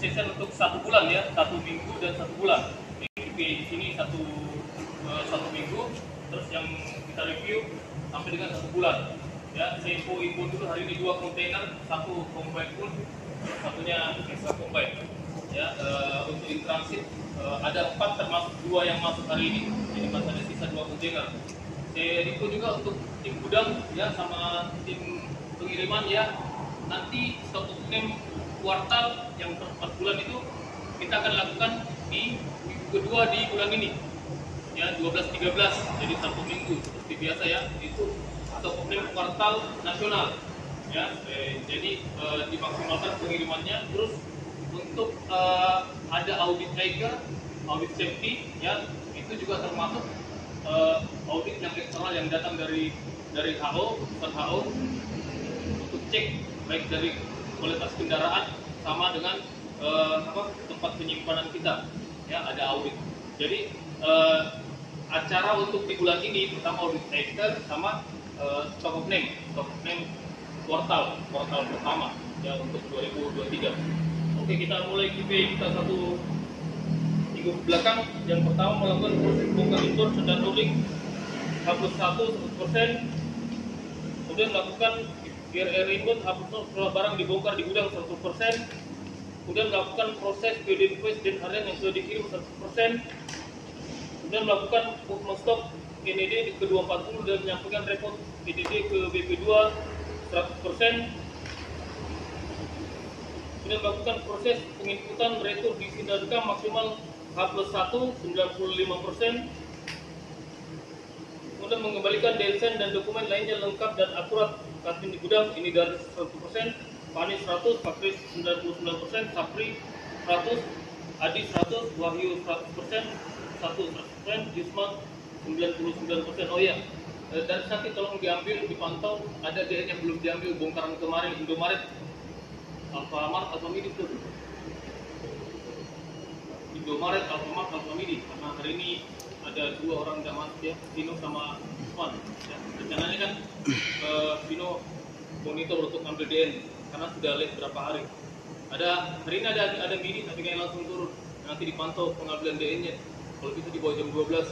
session untuk 1 bulan ya, 1 minggu dan 1 bulan. Di sini satu minggu, terus yang kita review sampai dengan 1 bulan. Ya, saya info dulu hari ini 2 kontainer, 1 combine full, satunya extra combine. Ya, untuk in transit ada 4 termasuk 2 yang masuk hari ini, jadi masih ada sisa 2 kontainer. Saya info juga untuk tim gudang ya sama tim pengiriman ya, nanti stok opening kuartal yang per 4 bulan itu kita akan lakukan di minggu kedua di bulan ini ya, 12-13, jadi 1 minggu seperti biasa ya, itu stok opening kuartal nasional ya. Jadi dimaksimalkan pengirimannya. Terus untuk ada audit tiger, audit safety ya, itu juga termasuk audit yang eksternal yang datang dari HO, keputusan HO, untuk cek baik dari kualitas kendaraan sama dengan tempat penyimpanan kita ya, ada audit. Jadi acara untuk di bulan ini pertama audit tiger sama stock of name kuartal pertama ya untuk 2023. Oke, kita mulai KPI kita 1 minggu belakang. Yang pertama melakukan proses bongkar impor dan loading H+1 100%, kemudian melakukan RR inbound H+0 setelah barang dibongkar di gudang 100%, kemudian melakukan proses PD invoice dan harian yang sudah dikirim 100%, kemudian melakukan movement stok NED ke 240 dan menyampaikan report PDD ke BP2 100%, kemudian melakukan proses penginputan retur di Sinarka maksimal H+1 95%, kemudian mengembalikan desain dan dokumen lainnya lengkap dan akurat kasih di gudang, ini dari 100%, Panis 100, Fakri 99%, Sapri 100, Adi 100, Wahyu 100%, 100%, Yusman 99%. Oh ya, dari nanti tolong diambil, dipantau, ada DN yang belum diambil bongkaran kemarin, Indomaret, Alfamart, Alfamidi itu. Indomaret, Alfamart, Alfamidi, karena hari ini ada 2 orang tidak masuk ya, Vino sama Yusman. Ya, rencananya kan Vino monitor untuk ambil DN karena sudah late berapa hari. Hari ini ada mini tapi kayak langsung turun, nanti dipantau pengambilan DN-nya. Kalau bisa di bawah jam 12.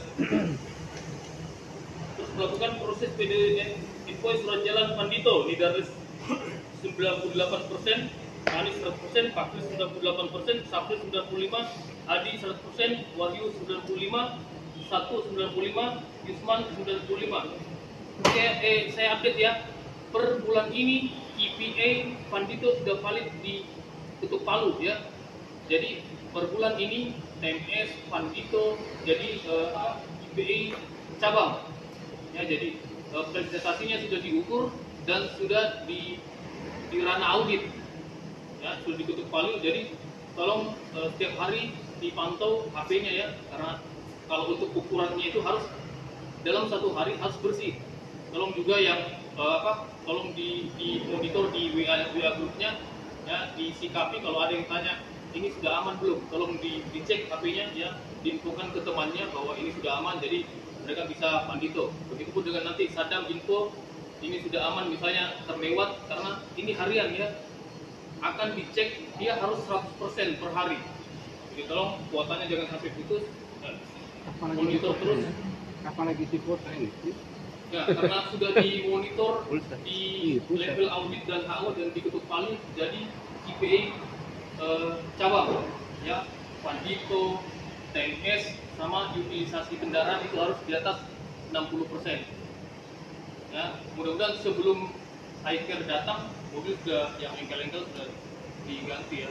Terus melakukan proses PDN invoice surat jalan Pandito, Nidaris 98%, Anis 100%, Fakri 98%, Sapri 95%, Adi 100%, Wahyu 95%, 195, Yusman 95. Oke, saya update ya. Per bulan ini EPA Pandito sudah valid di Ketuk Palu ya. Jadi per bulan ini TMS Pandito jadi EPA cabang. Ya, jadi presentasinya sudah diukur dan sudah di ranah audit. Ya, sudah di Ketuk Palu. Jadi tolong setiap hari dipantau HP-nya ya, karena kalau untuk ukurannya itu harus dalam 1 hari harus bersih. Tolong juga yang tolong di monitor di WA grupnya ya, disikapi kalau ada yang tanya ini sudah aman belum, tolong dicek HP-nya ya, diinfokan ke temannya bahwa ini sudah aman, jadi mereka bisa Pandito. Begitupun dengan nanti Sadam info ini sudah aman misalnya terlewat, karena ini harian ya, akan dicek dia harus 100% per hari. Jadi tolong kuotanya jangan sampai putus. Monitor terus. Apalagi si kuota ini? Ya, karena sudah dimonitor di level audit dan HO dan di Ketuk Palu, jadi IPA cabang ya, Pandito, TMS sama utilisasi kendaraan itu harus di atas 60%. Ya, mudah-mudahan sebelum akhir datang mobil sudah yang engkel-engkel sudah diganti ya.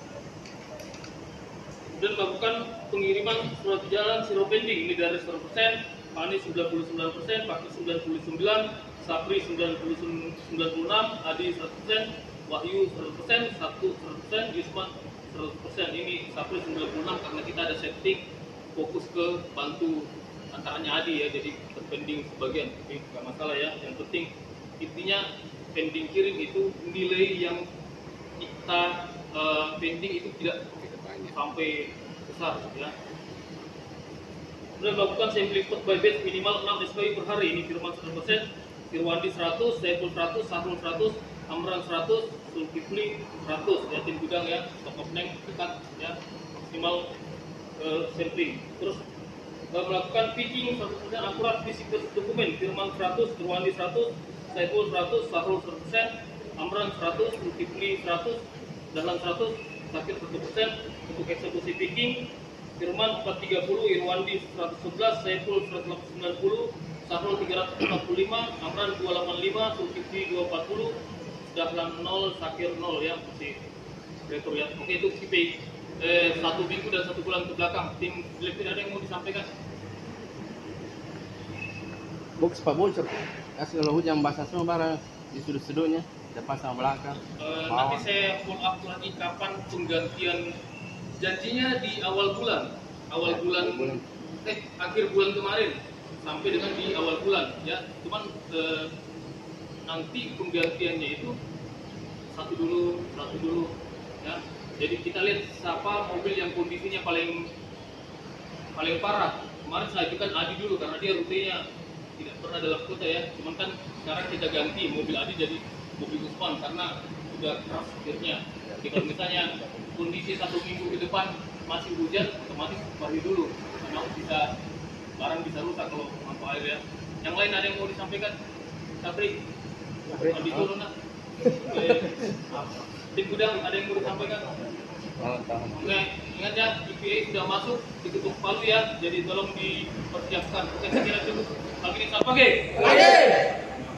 Dan melakukan pengiriman surat jalan zero pending, ini dari 100%, Panis 99%, Fakri 99%, Sapri 96%, Adi 100%, Wahyu 100%, 100%, Yusman 100%. Ini Sapri 96 karena kita ada setting fokus ke bantu antaranya Adi ya, jadi pending sebagian, tapi nggak masalah ya. Yang penting intinya pending kirim itu nilai yang kita pending itu tidak sampai besar ya. Kemudian melakukan sampling stock by batch minimal 6 SKU per hari. Ini Firman 100%, Firwandi 100, Saiful 100, Sahrul 100, Amran 100, Zulkifli 100 ya, tim gudang ya, stok opening dekat ya, maksimal sampling. Terus melakukan picking 100% akurat fisik dokumen. Firman 100, Nurwandi 100, Saiful 100, Sahrul 100%, Amran 100, Zulkifli 100, Dahlan 100, Sakir 100%. Untuk eksekusi picking, Firman 430, Irwandi 111, Saiful 190, Sahrul 345, Amran 285, Zulkifli 240, Dahlan 0, Sakir 0 ya, masih rekor ya. Oke, itu KPI 1 minggu dan 1 bulan ke belakang. Tim Filipina ada yang mau disampaikan? Box Pak Bocor, kasih kalau hujan basah semua barang di sudut-sudutnya, depan sama belakang. Nanti saya follow up lagi kapan penggantian, janjinya di awal bulan, akhir bulan kemarin sampai dengan di awal bulan ya. Cuman nanti penggantiannya itu satu dulu ya. Jadi kita lihat siapa mobil yang kondisinya paling parah. Kemarin saya ajukan Adi dulu karena dia rutenya tidak pernah dalam kota ya. Cuman kan sekarang kita ganti mobil Adi jadi mobil Usman karena sudah keras setirnya. Jadi kalau misalnya kondisi 1 minggu ke depan masih hujan, otomatis pergi dulu karena barang bisa rusak kalau mampu air ya. Yang lain ada yang mau disampaikan? Sapri, Adi turun lah. Tim gudang ada yang mau disampaikan? Oke, ingat ya, EPA sudah masuk diketuk palu ya, jadi tolong dipersiapkan. Oke, saya kira cukup. Pagi ini sampai pagi.